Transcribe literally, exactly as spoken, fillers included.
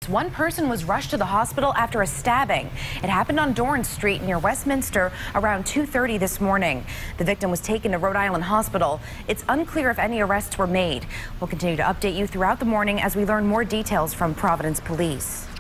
Providence. One person was rushed to the hospital after a stabbing. It happened on Dorrance Street near Westminster around two thirty this morning. The victim was taken to Rhode Island Hospital. It's unclear if any arrests were made. We'll continue to update you throughout the morning as we learn more details from Providence police.